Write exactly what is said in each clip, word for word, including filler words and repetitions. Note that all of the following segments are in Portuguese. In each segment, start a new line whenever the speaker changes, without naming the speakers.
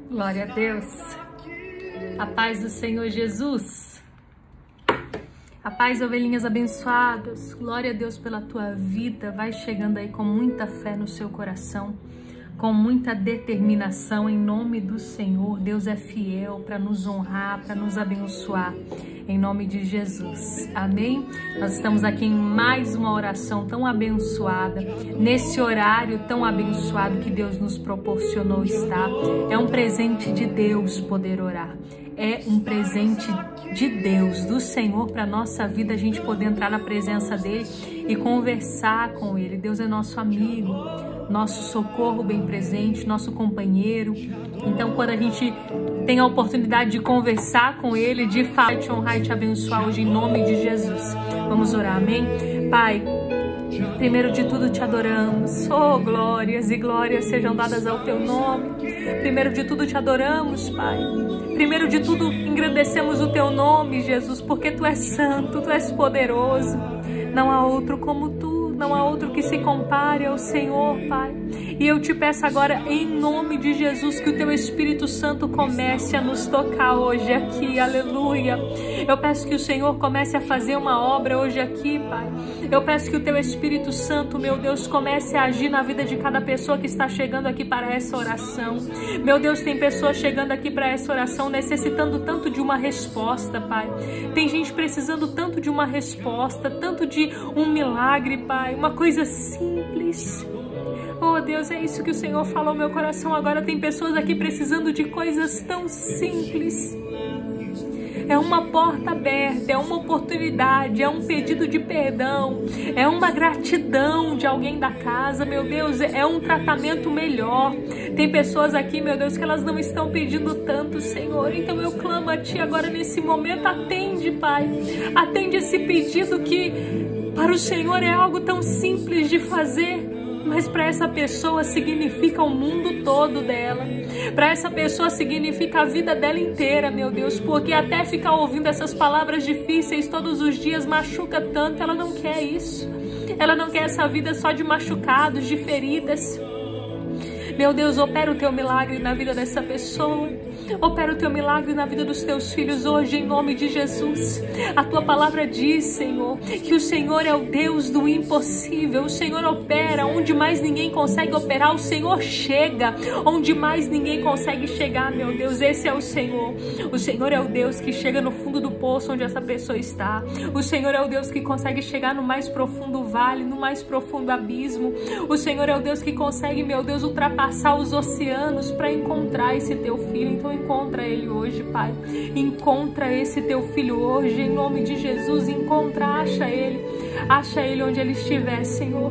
Glória a Deus. A paz do Senhor Jesus. A paz, ovelhinhas abençoadas. Glória a Deus pela tua vida. Vai chegando aí com muita fé no seu coração, com muita determinação em nome do Senhor. Deus é fiel para nos honrar, para nos abençoar, em nome de Jesus. Amém? Nós estamos aqui em mais uma oração tão abençoada, nesse horário tão abençoado que Deus nos proporcionou estar. É um presente de Deus poder orar. É um presente de Deus, do Senhor, para a nossa vida, a gente poder entrar na presença dEle e conversar com Ele. Deus é nosso amigo, nosso socorro bem presente, nosso companheiro. Então, quando a gente tem a oportunidade de conversar com Ele, de falar, te honrar e te abençoar hoje em nome de Jesus. Vamos orar, amém? Pai, primeiro de tudo te adoramos. Oh, glórias e glórias sejam dadas ao teu nome. Primeiro de tudo te adoramos, Pai. Primeiro de tudo engrandecemos o teu nome, Jesus, porque tu és santo, tu és poderoso. Não há outro como tu, não há outro que se compare ao Senhor, Pai. E eu te peço agora, em nome de Jesus, que o teu Espírito Santo comece a nos tocar hoje aqui, aleluia. Eu peço que o Senhor comece a fazer uma obra hoje aqui, Pai. Eu peço que o teu Espírito Santo, meu Deus, comece a agir na vida de cada pessoa que está chegando aqui para essa oração. Meu Deus, tem pessoas chegando aqui para essa oração necessitando tanto de uma resposta, Pai. Tem gente precisando tanto de uma resposta, tanto de um milagre, Pai. Uma coisa simples. Oh, Deus, é isso que o Senhor falou no meu coração agora. Tem pessoas aqui precisando de coisas tão simples. É uma porta aberta, é uma oportunidade, é um pedido de perdão, é uma gratidão de alguém da casa, meu Deus, é um tratamento melhor. Tem pessoas aqui, meu Deus, que elas não estão pedindo tanto, Senhor. Então eu clamo a Ti agora nesse momento, atende, Pai. Atende esse pedido que para o Senhor é algo tão simples de fazer, mas para essa pessoa significa o mundo todo dela. Para essa pessoa significa a vida dela inteira, meu Deus, porque até ficar ouvindo essas palavras difíceis todos os dias machuca tanto. Ela não quer isso. Ela não quer essa vida só de machucados, de feridas. Meu Deus, opera o teu milagre na vida dessa pessoa. Opera o teu milagre na vida dos teus filhos hoje, em nome de Jesus. A tua palavra diz, Senhor, que o Senhor é o Deus do impossível. O Senhor opera onde mais ninguém consegue operar. O Senhor chega onde mais ninguém consegue chegar, meu Deus. Esse é o Senhor. O Senhor é o Deus que chega no fundo do poço onde essa pessoa está. O Senhor é o Deus que consegue chegar no mais profundo vale, no mais profundo abismo. O Senhor é o Deus que consegue, meu Deus, ultrapassar os oceanos para encontrar esse teu filho. Então encontra ele hoje, Pai. Encontra esse teu filho hoje, em nome de Jesus. Encontra, acha ele. Acha ele onde ele estiver, Senhor.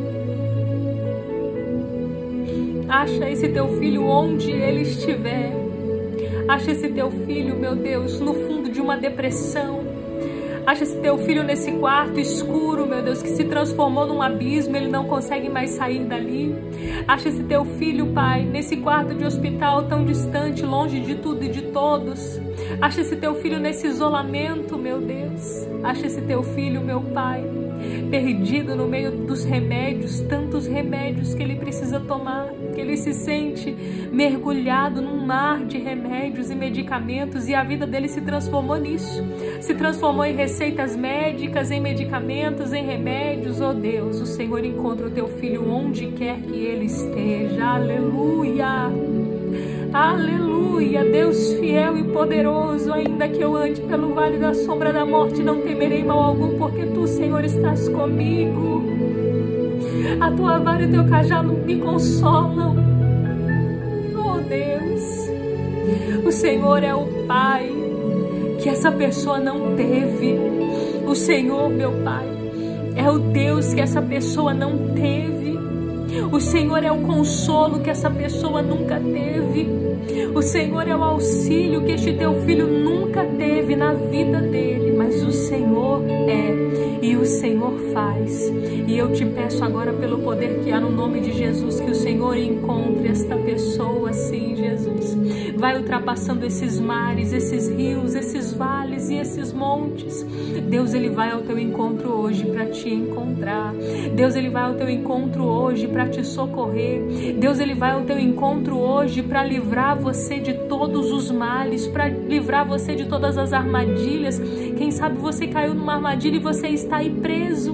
Acha esse teu filho onde ele estiver. Acha esse teu filho, meu Deus, no fundo de uma depressão. Acha esse teu filho nesse quarto escuro, meu Deus, que se transformou num abismo, ele não consegue mais sair dali. Acha esse teu filho, Pai, nesse quarto de hospital tão distante, longe de tudo e de todos. Acha esse teu filho nesse isolamento, meu Deus. Acha esse teu filho, meu Pai, perdido no meio dos remédios, tantos remédios que ele precisa tomar, que ele se sente mergulhado num mar de remédios e medicamentos, e a vida dele se transformou nisso. Se transformou em receitas médicas, em medicamentos, em remédios. Oh Deus, o Senhor encontra o teu filho onde quer que ele esteja. Aleluia! Aleluia! Deus fiel e poderoso, ainda que eu ande pelo vale da sombra da morte, não temerei mal algum, porque tu, Senhor, estás comigo. A tua vara e o teu cajado me consolam. Oh Deus, o Senhor é o Pai que essa pessoa não teve. O Senhor, meu Pai, é o Deus que essa pessoa não teve. O Senhor é o consolo que essa pessoa nunca teve. O Senhor é o auxílio que este teu filho nunca teve na vida dele. Mas o Senhor é, e o Senhor faz. E eu te peço agora, pelo poder que há no nome de Jesus, que o Senhor encontre esta pessoa, sim, Jesus. Vai vai ultrapassando esses mares, esses rios, esses vales e esses montes. Deus, ele vai ao teu encontro hoje para te encontrar. Deus, ele vai ao teu encontro hoje para te socorrer. Deus, ele vai ao teu encontro hoje para livrar você de todos os males, para livrar você de todas as armadilhas. Quem sabe você caiu numa armadilha e você está aí preso,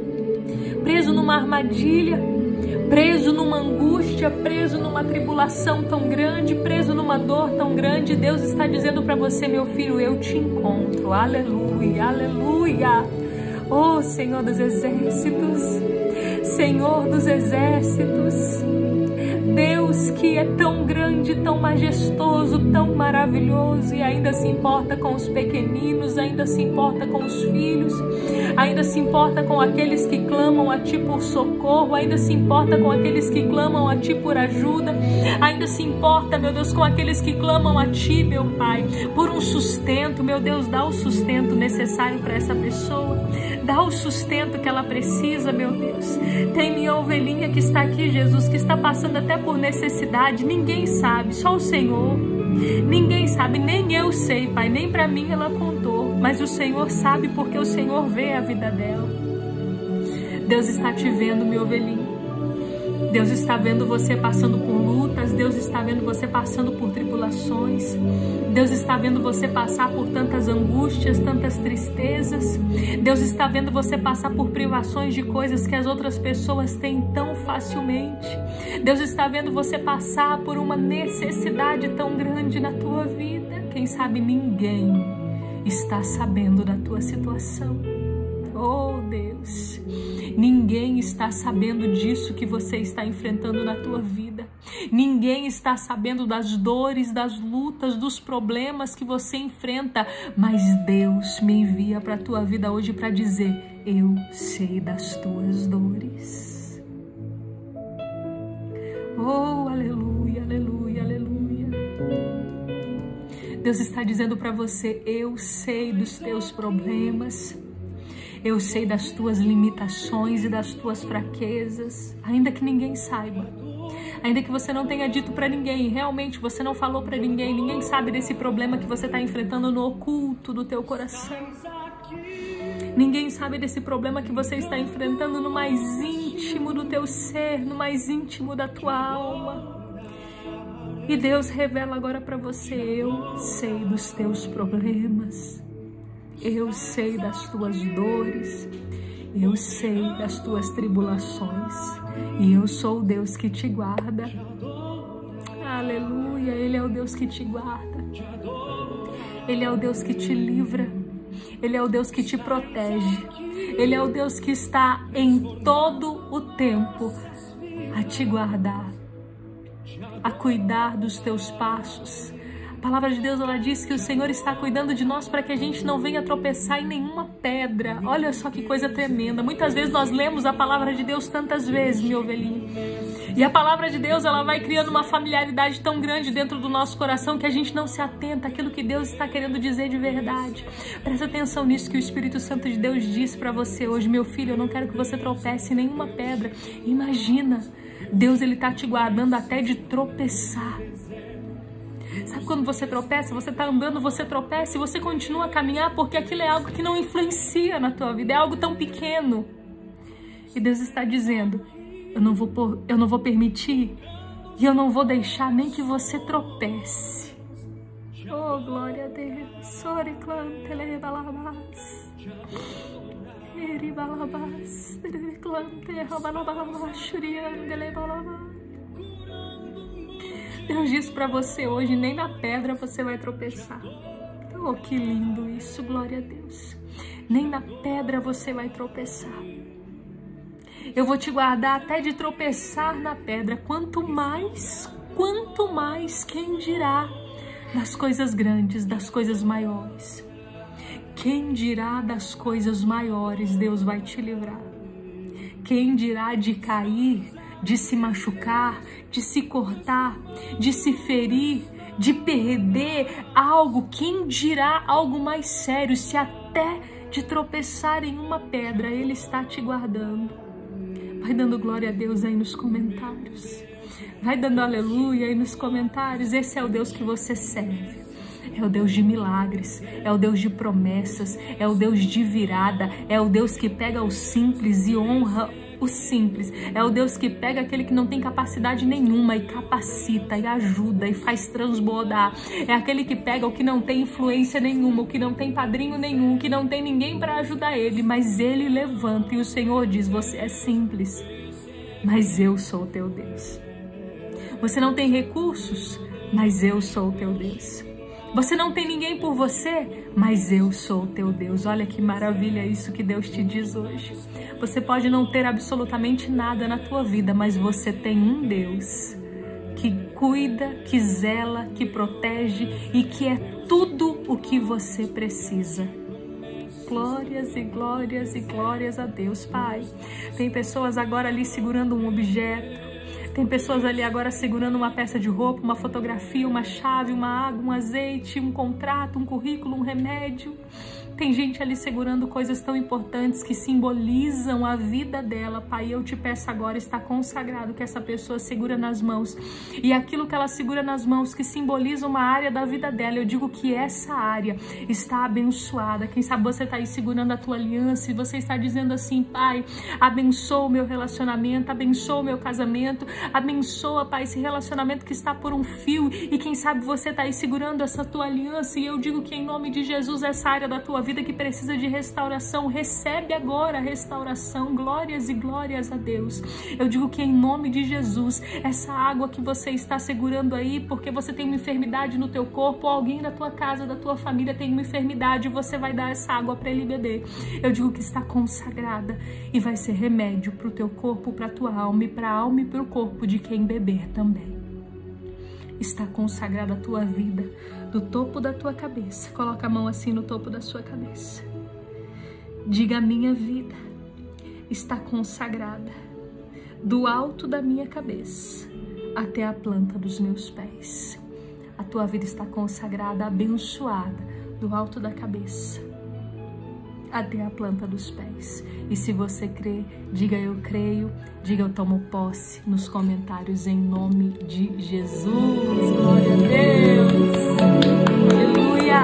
preso numa armadilha, preso numa angústia, preso numa tribulação tão grande, preso numa dor tão grande. Deus está dizendo para você, meu filho, eu te encontro. Aleluia, aleluia. Oh, Senhor dos exércitos, Senhor dos exércitos, Deus que é tão grande, tão majestoso, tão maravilhoso e ainda se importa com os pequeninos, ainda se importa com os filhos, ainda se importa com aqueles que clamam a Ti por socorro, ainda se importa com aqueles que clamam a Ti por ajuda, ainda se importa, meu Deus, com aqueles que clamam a Ti, meu Pai, por um sustento. Meu Deus, dá o sustento necessário para essa pessoa, dá o sustento que ela precisa, meu Deus. Tem minha ovelhinha que está aqui, Jesus, que está passando até por necessidade, ninguém sabe, só o Senhor. Ninguém sabe, nem eu sei, Pai, nem para mim ela contou, mas o Senhor sabe, porque o Senhor vê a vida dela. Deus está te vendo, meu ovelhinho. Deus está vendo você passando por lutas, Deus está vendo você passando por tribulações, Deus está vendo você passar por tantas angústias, tantas tristezas, Deus está vendo você passar por privações de coisas que as outras pessoas têm tão facilmente, Deus está vendo você passar por uma necessidade tão grande na tua vida. Quem sabe ninguém está sabendo da tua situação. Oh, Deus, ninguém está sabendo disso que você está enfrentando na tua vida. Ninguém está sabendo das dores, das lutas, dos problemas que você enfrenta. Mas Deus me envia para a tua vida hoje para dizer: eu sei das tuas dores. Oh, aleluia, aleluia, aleluia. Deus está dizendo para você: eu sei dos teus problemas. Eu sei das tuas limitações e das tuas fraquezas, ainda que ninguém saiba, ainda que você não tenha dito para ninguém, realmente você não falou para ninguém, ninguém sabe desse problema que você está enfrentando no oculto do teu coração. Ninguém sabe desse problema que você está enfrentando no mais íntimo do teu ser, no mais íntimo da tua alma. E Deus revela agora para você: eu sei dos teus problemas. Eu sei das tuas dores, eu sei das tuas tribulações, e eu sou o Deus que te guarda. Aleluia, Ele é o Deus que te guarda, Ele é o Deus que te livra, Ele é o Deus que te protege, Ele é o Deus que está em todo o tempo a te guardar, a cuidar dos teus passos. A palavra de Deus, ela diz que o Senhor está cuidando de nós para que a gente não venha tropeçar em nenhuma pedra. Olha só que coisa tremenda. Muitas vezes nós lemos a palavra de Deus tantas vezes, meu ovelhinho. E a palavra de Deus, ela vai criando uma familiaridade tão grande dentro do nosso coração que a gente não se atenta àquilo que Deus está querendo dizer de verdade. Presta atenção nisso que o Espírito Santo de Deus diz para você hoje: meu filho, eu não quero que você tropece em nenhuma pedra. Imagina, Deus, ele está te guardando até de tropeçar. Sabe quando você tropeça, você está andando, você tropeça e você continua a caminhar porque aquilo é algo que não influencia na tua vida, é algo tão pequeno. E Deus está dizendo: eu não vou, eu não vou permitir e eu não vou deixar nem que você tropece. Oh, glória a Deus. Sore clantele balabas. Eri balabas. Clantele balabas. Shuriandele balabas. Deus diz para você hoje: nem na pedra você vai tropeçar. Oh, que lindo isso, glória a Deus. Nem na pedra você vai tropeçar. Eu vou te guardar até de tropeçar na pedra. Quanto mais, quanto mais, quem dirá das coisas grandes, das coisas maiores. Quem dirá das coisas maiores, Deus vai te livrar. Quem dirá de cair, de se machucar, de se cortar, de se ferir, de perder algo? Quem dirá algo mais sério, se até de tropeçar em uma pedra Ele está te guardando? Vai dando glória a Deus aí nos comentários. Vai dando aleluia aí nos comentários. Esse é o Deus que você serve. É o Deus de milagres, é o Deus de promessas, é o Deus de virada, é o Deus que pega o simples e honra o simples. É o Deus que pega aquele que não tem capacidade nenhuma e capacita e ajuda e faz transbordar. É aquele que pega o que não tem influência nenhuma, o que não tem padrinho nenhum, o que não tem ninguém para ajudar ele, mas ele levanta e o Senhor diz: você é simples, mas eu sou o teu Deus. Você não tem recursos, mas eu sou o teu Deus. Você não tem ninguém por você, mas eu sou o teu Deus. Olha que maravilha isso que Deus te diz hoje. Você pode não ter absolutamente nada na tua vida, mas você tem um Deus que cuida, que zela, que protege e que é tudo o que você precisa. Glórias e glórias e glórias a Deus, Pai. Tem pessoas agora ali segurando um objeto. Tem pessoas ali agora segurando uma peça de roupa, uma fotografia, uma chave, uma água, um azeite, um contrato, um currículo, um remédio. Tem gente ali segurando coisas tão importantes que simbolizam a vida dela. Pai, eu te peço agora, está consagrado que essa pessoa segura nas mãos. E aquilo que ela segura nas mãos, que simboliza uma área da vida dela, eu digo que essa área está abençoada. Quem sabe você está aí segurando a tua aliança e você está dizendo assim: Pai, abençoa o meu relacionamento, abençoa o meu casamento, abençoa, Pai, esse relacionamento que está por um fio. E quem sabe você está aí segurando essa tua aliança e eu digo que em nome de Jesus, essa área da tua vida que precisa de restauração, recebe agora a restauração. Glórias e glórias a Deus. Eu digo que em nome de Jesus, essa água que você está segurando aí, porque você tem uma enfermidade no teu corpo, ou alguém da tua casa, da tua família tem uma enfermidade, você vai dar essa água para ele beber. Eu digo que está consagrada e vai ser remédio para o teu corpo, para a tua alma e para a alma e para o corpo de quem beber também. Está consagrada a tua vida, do topo da tua cabeça. Coloca a mão assim no topo da sua cabeça. Diga: a minha vida está consagrada, do alto da minha cabeça até a planta dos meus pés. A tua vida está consagrada, abençoada, do alto da cabeça até a planta dos pés. E se você crê, diga: eu creio, diga: eu tomo posse nos comentários em nome de Jesus. Glória a Deus. Aleluia.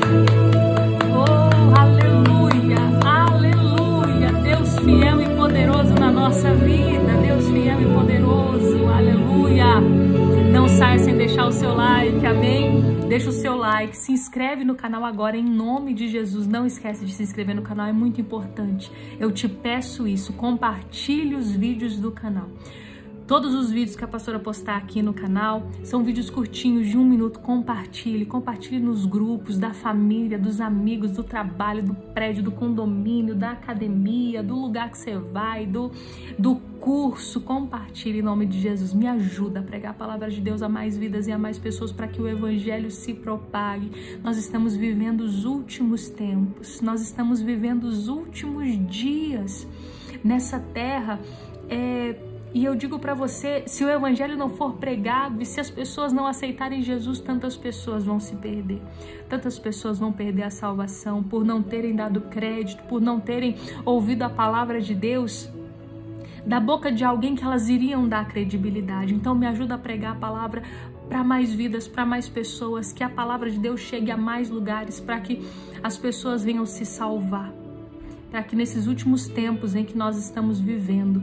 Oh, aleluia, aleluia. Deus fiel e poderoso na nossa vida. Deus fiel e poderoso. Aleluia. Não saia sem deixar o seu like, amém? Deixa o seu like, se inscreve no canal agora em nome de Jesus. Não esquece de se inscrever no canal, é muito importante. Eu te peço isso, compartilhe os vídeos do canal. Todos os vídeos que a pastora postar aqui no canal são vídeos curtinhos de um minuto. Compartilhe, compartilhe nos grupos da família, dos amigos, do trabalho, do prédio, do condomínio, da academia, do lugar que você vai, do, do curso. Compartilhe em nome de Jesus. Me ajuda a pregar a palavra de Deus a mais vidas e a mais pessoas para que o evangelho se propague. Nós estamos vivendo os últimos tempos, nós estamos vivendo os últimos dias nessa terra. É... E eu digo para você, se o evangelho não for pregado e se as pessoas não aceitarem Jesus, tantas pessoas vão se perder. Tantas pessoas vão perder a salvação por não terem dado crédito, por não terem ouvido a palavra de Deus da boca de alguém que elas iriam dar credibilidade. Então me ajuda a pregar a palavra para mais vidas, para mais pessoas, que a palavra de Deus chegue a mais lugares, para que as pessoas venham se salvar. Para que nesses últimos tempos em que nós estamos vivendo,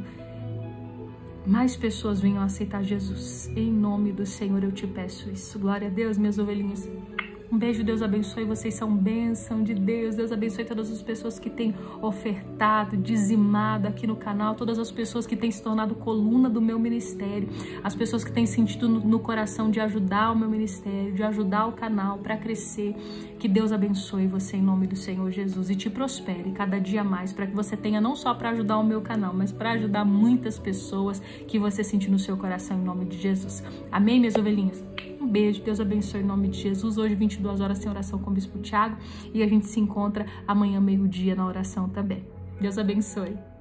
mais pessoas venham aceitar Jesus. Em nome do Senhor eu te peço isso. Glória a Deus, minhas ovelhinhas. Um beijo, Deus abençoe, vocês são bênção de Deus. Deus abençoe todas as pessoas que têm ofertado, dizimado aqui no canal, todas as pessoas que têm se tornado coluna do meu ministério, as pessoas que têm sentido no, no coração de ajudar o meu ministério, de ajudar o canal para crescer. Que Deus abençoe você em nome do Senhor Jesus e te prospere cada dia mais, para que você tenha não só para ajudar o meu canal, mas para ajudar muitas pessoas que você sentir no seu coração em nome de Jesus. Amém, minhas ovelhinhas? Um beijo, Deus abençoe em nome de Jesus. Hoje, vinte e duas horas, tem oração com o Bispo Thiago. E a gente se encontra amanhã, meio-dia, na oração também. Deus abençoe.